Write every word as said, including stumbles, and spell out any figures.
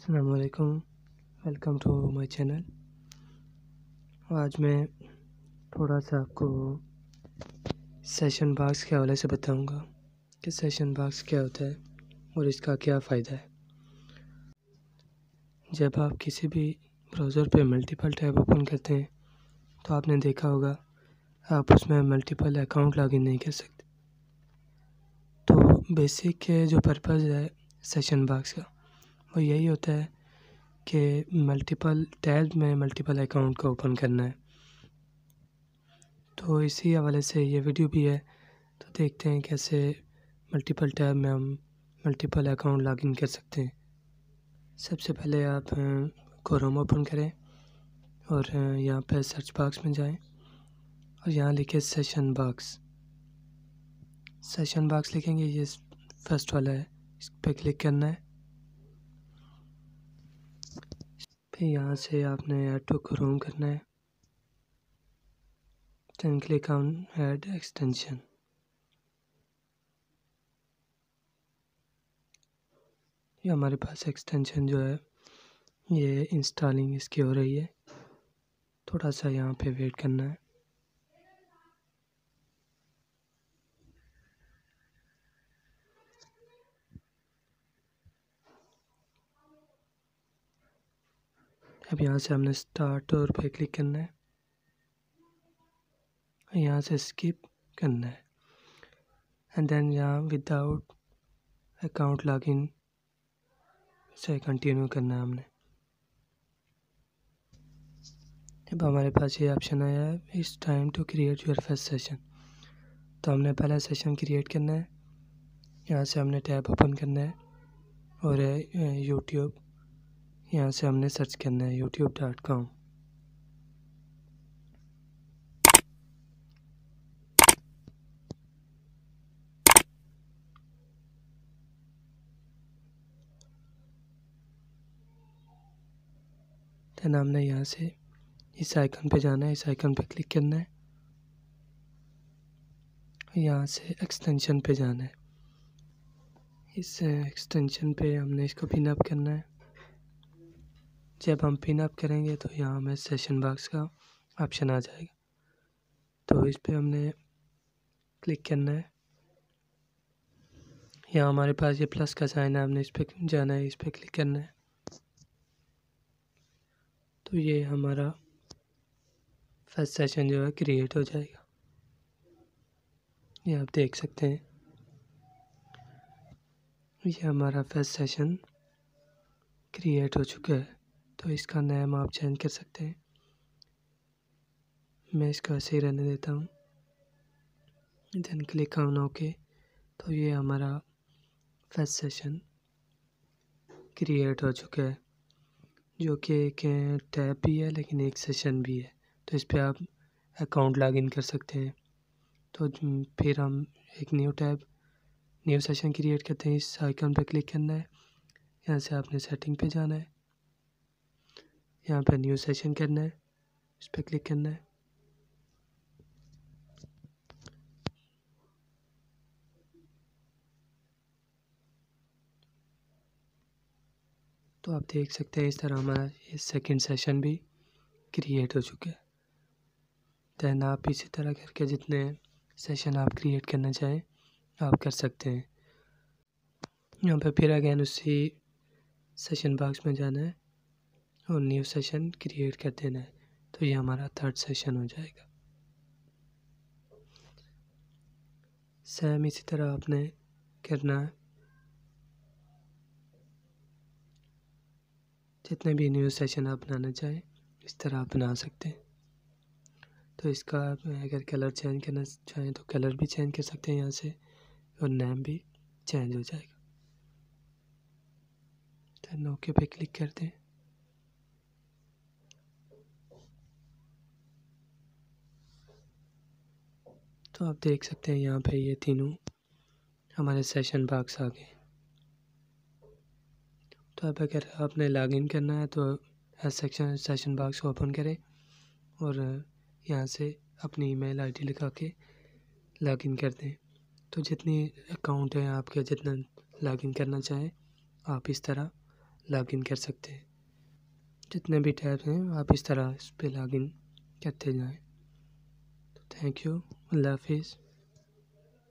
अस्सलामुअलैकुम, welcome to my channel. आज मैं थोड़ा सा आपको सेशन बॉक्स के हवाले से बताऊंगा कि सेशन बॉक्स क्या होता है और इसका क्या फ़ायदा है। जब आप किसी भी ब्राउज़र पे मल्टीपल टैब ओपन करते हैं तो आपने देखा होगा आप उसमें मल्टीपल अकाउंट लॉगिन नहीं कर सकते। तो बेसिक जो पर्पज़ है सेशन बॉक्स का वो यही होता है कि मल्टीपल टैब में मल्टीपल अकाउंट को ओपन करना है। तो इसी हवाले से ये वीडियो भी है। तो देखते हैं कैसे मल्टीपल टैब में हम मल्टीपल अकाउंट लॉगिन कर सकते हैं। सबसे पहले आप क्रोम ओपन करें और यहाँ पे सर्च बॉक्स में जाएं और यहाँ लिखे सेशन बॉक्स। सेशन बॉक्स लिखेंगे, ये फर्स्ट वाला है, इस पर क्लिक करना है। फिर यहाँ से आपने ऐड टू क्रोम करना है, then click on add extension. ये हमारे पास एक्सटेंशन जो है ये इंस्टॉलिंग इसकी हो रही है, थोड़ा सा यहाँ पे वेट करना है। अब यहाँ से हमने स्टार्ट और पे क्लिक करना है, यहाँ से स्किप करना है एंड देन यहाँ विदाउट अकाउंट लॉगिन से कंटिन्यू करना है हमने। अब हमारे पास ये ऑप्शन आया है, it's time to create your first session. तो हमने पहला सेशन क्रिएट करना है। यहाँ से हमने टैब ओपन करना है और यूट्यूब, यहाँ से हमने सर्च करना है यूट्यूब डॉट कॉम। देन हमने यहाँ से इस आइकन पे जाना है, इस आइकन पे क्लिक करना है, यहाँ से एक्सटेंशन पे जाना है। इस एक्सटेंशन पे हमने इसको पिन अप करना है। जब हम पिन अप करेंगे तो यहाँ हमें सेशन बॉक्स का ऑप्शन आ जाएगा, तो इस पे हमने क्लिक करना है। यहाँ हमारे पास ये प्लस का साइन है, हमने इस पे जाना है, इस पे क्लिक करना है। तो ये हमारा फर्स्ट सेशन जो है क्रिएट हो जाएगा, ये आप देख सकते हैं। ये हमारा फर्स्ट सेशन क्रिएट हो चुका है। तो इसका नाम आप चेंज कर सकते हैं, मैं इसको ऐसे ही रहने देता हूँ, देन क्लिक ऑन ओके। तो ये हमारा फर्स्ट सेशन क्रिएट हो चुका है, जो कि एक टैब भी है लेकिन एक सेशन भी है। तो इस पर आप अकाउंट लॉगिन कर सकते हैं। तो फिर हम एक new tab new session create करते हैं। इस आइकन पे क्लिक करना है, यहाँ से आपने सेटिंग पे जाना है, यहाँ पे न्यू सेशन करना है, इस पर क्लिक करना है। तो आप देख सकते हैं इस तरह हमारा ये सेकंड सेशन भी क्रिएट हो चुका है। देन आप इसी तरह करके जितने सेशन आप क्रिएट करना चाहें आप कर सकते हैं। यहाँ पे फिर अगेन उसी सेशन बॉक्स में जाना है और न्यू सेशन क्रिएट कर देना है। तो ये हमारा थर्ड सेशन हो जाएगा। सेम इसी तरह आपने करना है, जितने भी न्यू सेशन आप बनाना चाहें इस तरह आप बना सकते हैं। तो इसका अगर कलर चेंज करना चाहें तो कलर भी चेंज कर सकते हैं यहाँ से, और नाम भी चेंज हो जाएगा। देन ओके पे क्लिक करते हैं। तो आप देख सकते हैं यहाँ पे ये तीनों हमारे सेशन बॉक्स आ गए। तो अब अगर आपने लॉगिन करना है तो सेक्शन सेशन बॉक्स को ओपन करें और यहाँ से अपनी ईमेल आईडी लिखा के लॉगिन कर दें। तो जितनी अकाउंट है आपके, जितना लॉगिन करना चाहें आप इस तरह लॉगिन कर सकते हैं। जितने भी टैब हैं आप इस तरह इस पर लॉगिन करते जाएं। तो थैंक यू, अल्लाह हाफिज़।